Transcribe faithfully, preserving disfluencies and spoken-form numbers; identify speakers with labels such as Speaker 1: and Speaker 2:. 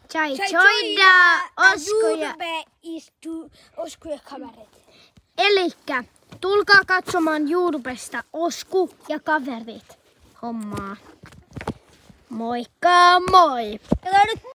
Speaker 1: Chai choida Osku ja...
Speaker 2: YouTube istuu Osku ja kaverit.
Speaker 1: Elikkä tulkaa katsomaan YouTubesta Osku ja kaverit hommaa. Moikka moi!
Speaker 2: Kato nyt.